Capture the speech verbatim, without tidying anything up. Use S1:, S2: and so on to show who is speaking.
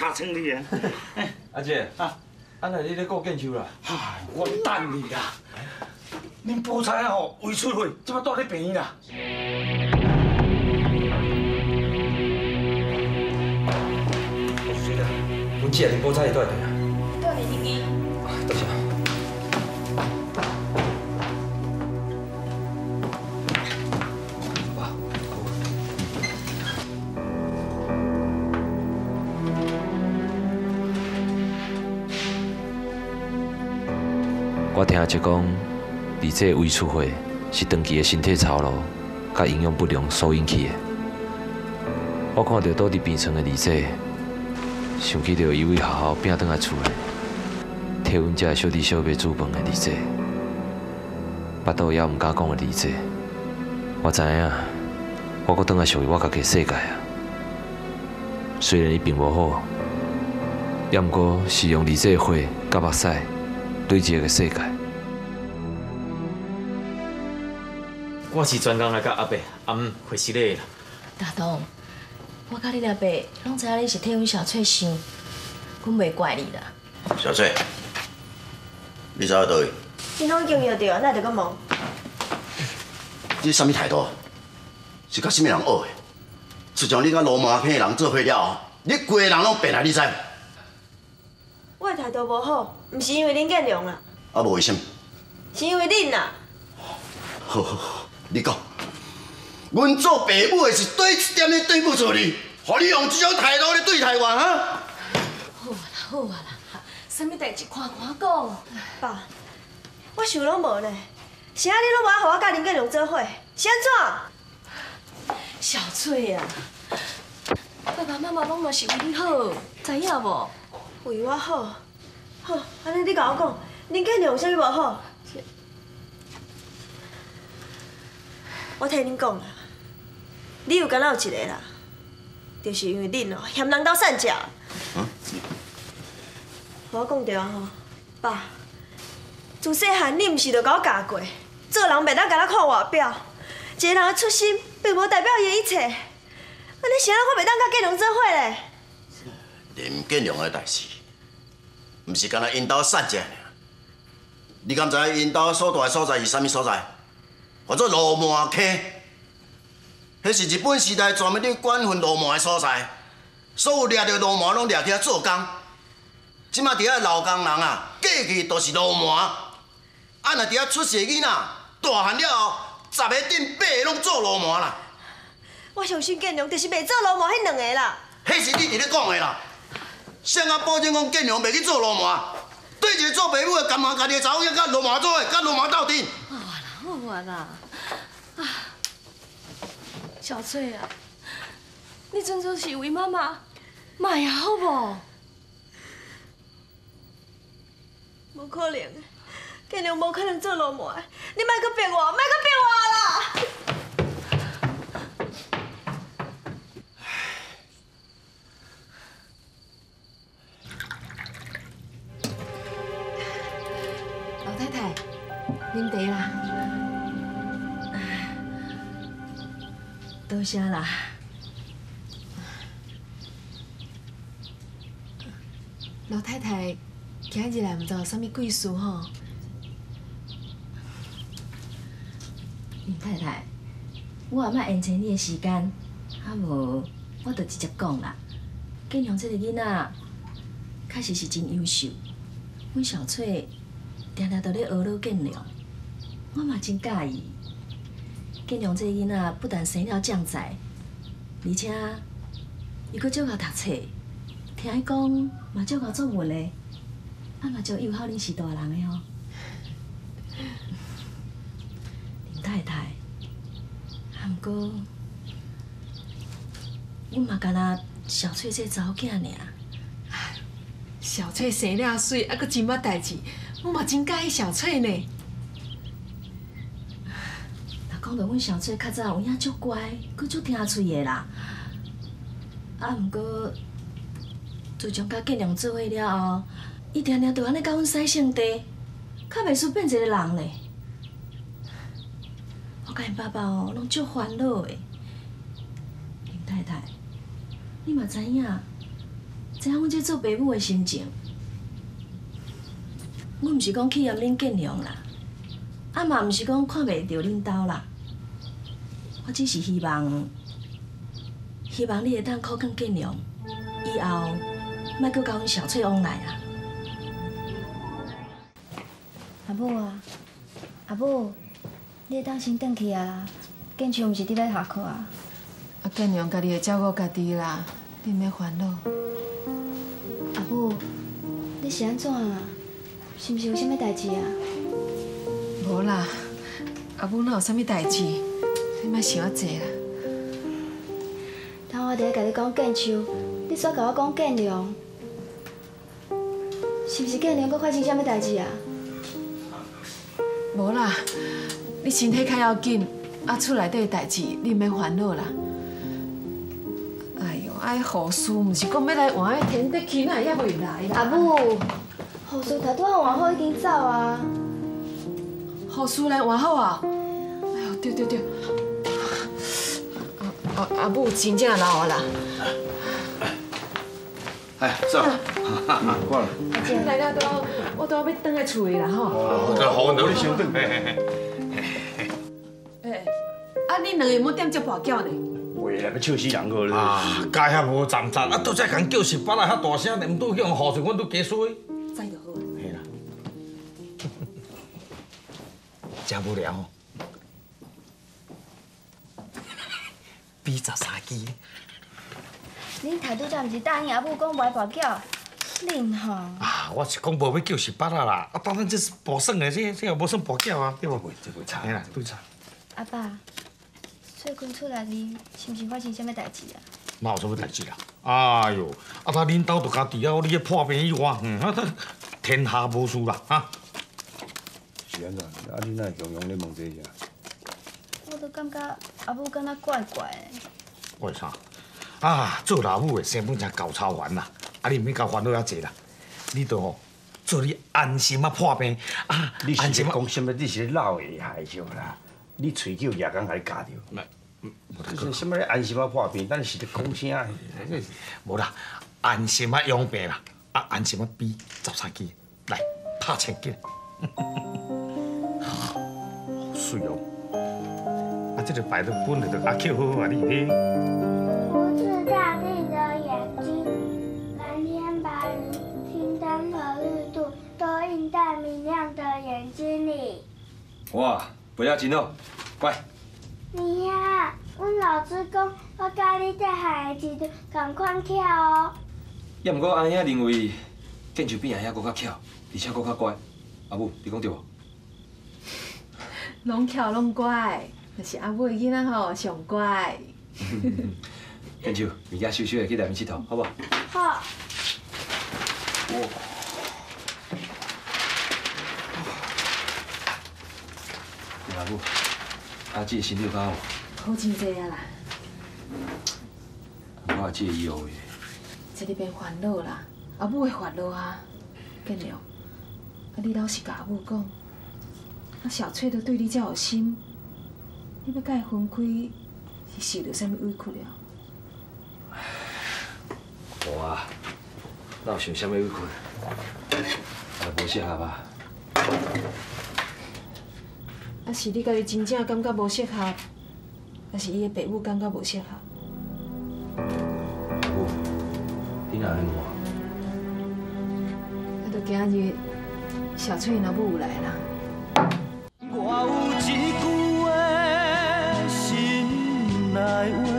S1: 尻川你啊！
S2: 阿姐啊，啊那你咧顾建秋啦？
S1: 唉，我等你啦。恁菠菜吼胃出血，即摆住咧病院啦。
S2: 是啦，阮姐恁菠菜会倒来啊？
S3: 倒来你间。
S2: 多谢。爸，我听阿姐讲，李姐胃出血是长期的身体操劳甲营养不良所引起的。我看到倒伫病床的李姐，想起着伊为学校拼转来厝的，替阮遮小弟小妹煮饭的李姐，巴肚也毋敢讲的李姐。我知影，我搁转来属于我家己的世界啊。虽然伊并无好，也毋过是用李姐的血甲目屎对一个世界。
S4: 我是专工来甲阿伯阿姆回事礼啦。
S3: 大东，我甲你阿伯拢知影你是替阮小翠想，阮袂怪你啦。
S5: 小翠，你走到倒位？
S6: 你拢已经摇着，哪会阁问？
S5: 你什么态度？是甲什么人学的？自从你甲罗麻坑的人做伙了后，你规个人拢变来，你知无？
S6: 我的态度无好，毋是因为林建良啦，
S5: 啊，无为什么？
S6: 是因为恁啦。
S5: 好好好，你讲，阮做爸母的是对一点咧对不住你，互你用这种态度咧对待我哈？
S3: 好啊啦，好啊啦，啥物代志看看讲。
S6: 爸，我想拢无呢，是啊，你拢无爱互我甲林建良做伙，是安怎？
S3: 小翠啊，爸爸妈妈拢嘛是为你好，知影无？
S6: 为我好，好，安尼你甲我讲，林建良有啥物无好？我替恁讲啦，你有敢若有一个啦，就是因为恁哦嫌人兜散食。
S5: 嗯。
S6: 我讲着吼，爸，自细汉你毋是就甲我教过，做人袂当甲咱看外表，一个人的出身并无代表伊的一切。安尼是安怎我袂当甲建良做伙咧？
S5: 林建良的代志，毋是干那因兜散食尔。你敢知影因兜所住的所在是啥物所在？叫做罗麻坑，迄是日本时代专门咧管分罗麻的所在，所有掠着罗麻拢掠去遐做工。即马伫遐劳工人啊，过去都是罗麻。啊，若伫遐出世的囡仔，大汉了后，十个顶八个拢做罗麻啦。
S6: 我相信建良就是袂做罗麻迄两个啦。
S5: 迄是你伫咧讲的啦。谁敢保证讲建良袂去做罗麻？对一个做爸母的，干嘛家己的查某囝甲罗麻做伙，甲罗麻斗阵？
S3: 好啊啦，好啊啦，啊，小翠啊，你真正是为妈妈，妈呀，好无？
S6: 无可能，建良无可能做罗麻的，你莫阁逼我，莫阁逼我啦！
S3: 老太太，啉茶啦。多谢啦。老太太，今日来毋知有啥物贵事吼？林太太，我也莫延长你的时间，啊无，我就直接讲啦。建良这个囡仔，确实是真优秀。阮小翠定定都咧学老建良，我嘛真介意。建良这个囡仔不但生了将才，而且伊阁足够读册，听伊讲嘛足够作文的，啊嘛足友好恁是大人的哦。林太太，啊毋过，阮嘛干那小翠这查某囝尔。
S7: 小翠生了水，还阁真捌代志，我嘛真介意小翠呢。
S3: 若讲到阮小翠较早有影足乖，阁足听喙的啦。啊，毋过自从甲建良做伙了后，伊定定就安尼甲阮使性地，较袂输变一个人咧。我甲因爸爸哦，拢足烦恼的。林太太，你嘛知影？ 知影阮这做爸母的心情。阮毋是讲气厌恁建良啦，啊嘛毋是讲看袂着恁兜啦。我只是希望，希望你会当靠更建良，以后莫搁甲阮小翠往来啦。
S8: 阿母啊，阿母，你会当先转去啊？建秋毋是伫咧下课啊？
S7: 啊，建良家己会照顾家己啦，你莫烦恼。
S8: 阿母，你是安怎啊？是毋是有啥物代志啊？
S7: 无啦，阿母哪有啥物代志？你莫想遐济啦。
S8: 当我伫咧甲你讲建秋，你煞甲我讲建良，是毋是建良搁发生啥物代志啊？
S7: 无啦，你身体较要紧，啊，厝内底的代志你莫烦恼啦。哎呦，哎，护士毋是讲要来换迄天得去，哪会还袂来啦？
S8: 阿母，护士头拄仔换好已经走啊。
S7: 护士来换好啊？哎呦，对对对。阿阿阿母真正老啊啦。
S1: 哎，走，过来。
S7: 大家都我都要转来厝里啦吼。
S1: 哦，这好，我你先转。嘿嘿嘿。
S7: 哎，啊，恁两个要点接跋筊呢？
S1: 喂，来要笑死人个咧！
S9: 啊，家遐无站站，啊，拄则共叫十八啊，遐大声，毋拄叫人护士，阮都加衰。
S7: 知就好。
S9: 嘿啦，真无聊。比十三支。
S8: 恁头拄则毋是答应阿母讲袂跋筊，恁吼？
S9: 啊，我是讲无要叫十八啊啦，啊，当然这是无算的，这这也无算跋筊啊，对无？
S1: 这袂差。
S9: 嘿啦，对差。
S8: 阿爸，最近厝内面是毋是发生啥物代志啊？
S9: 哪有啥物代志啦？哎呦，啊，他恁兜就家己了，你咧破病以外，嗯，啊，天下无事啦，哈。
S1: 是安怎？啊，你哪会强强咧问这些？
S8: 我都感觉阿母敢若怪怪的。
S9: 为啥？啊，做老母的生本真够操烦啦，啊，你毋免甲烦恼遐济啦，你著吼做你安心啊破病啊，
S1: 你
S9: 安心啊。
S1: 是讲什么？你是老的害就啦，你喙叫夜工还夹着。这是什么咧？安心啊破病，咱是咧讲啥？
S9: 无啦，安心啊养病啦，啊安心啊比十三支来拍千斤，好水哦！啊，这个摆得本来就阿扣好好啊，你嘿。
S10: 不是大地的眼睛，蓝天白云、青灯和绿度都映在明亮的眼睛里。
S2: 哇，不要紧哦，乖。
S10: 你呀，阮老师讲，我教你在海的时阵同款巧哦。
S2: 也毋过阿兄认为建树比阿兄搁较巧，而且搁较乖。阿母，你讲对无？
S7: 拢巧拢乖，但是阿母的囡仔吼上乖。
S2: 建树，而家收收的去内面佚佗，好不好？
S10: 好。
S2: 阿母，阿姊身体较好。
S7: 好真济啊啦，
S2: 我这以后的，
S7: 这你别烦恼啦，阿母会烦恼啊，建良，啊你老实甲阿母讲，啊小翠都对你遮有心，你要甲伊分开，是受到啥物委屈了？
S2: 无啊，哪有想啥物委屈？啊，无适合啊。
S7: 啊是你家己真正感觉无适合，还是伊的爸母感觉无适合？
S2: 阿母，你哪安尼话？
S7: 啊，就今日小翠因阿母有来啦。
S11: 我有一句话心内话。